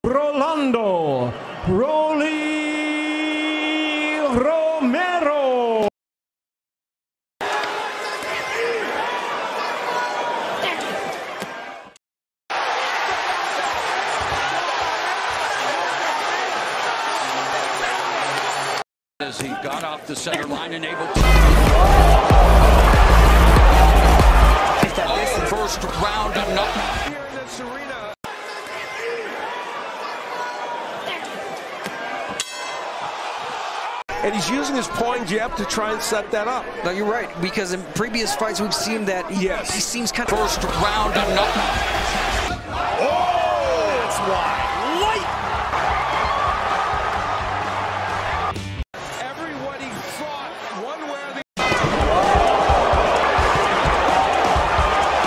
Rolando Rolly Romero. As he got off the center line and able to first round of nothing. And he's using his pawing jab to try and set that up. No, you're right, because in previous fights we've seen that he seems kind of first round of nothing. Oh, that's wide. Light. Everybody fought one way or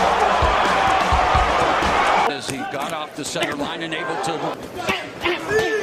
the As he got off the center line and able to